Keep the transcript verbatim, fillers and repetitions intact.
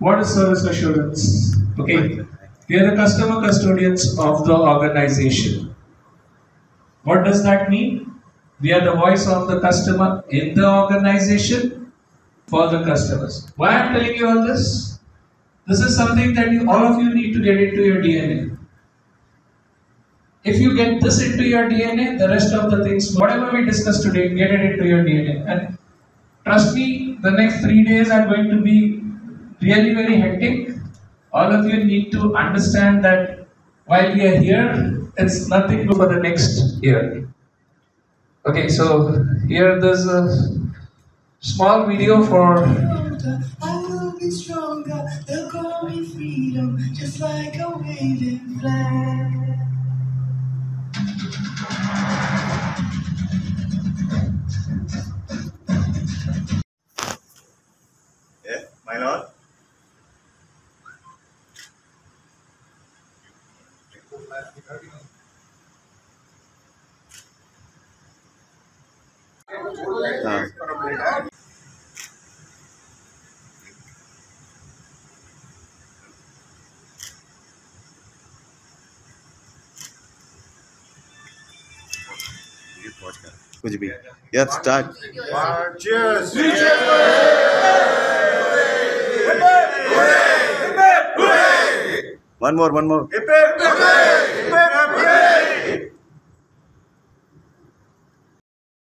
What is service assurance? Okay, we are the customer custodians of the organization. What does that mean? We are the voice of the customer in the organization for the customers. Why I am telling you all this? This is something that you, all of you need to get into your D N A. If you get this into your D N A, the rest of the things, whatever we discussed today, get it into your D N A. And trust me, the next three days are going to be really very hectic. All of you need to understand that while we are here, it's nothing for the next year. Okay, so here there's a small video for. I will be stronger, they'll call me freedom, just like a waving flag. Yeah, my lord. Uh. कुछ भी yeah start cheers one more one more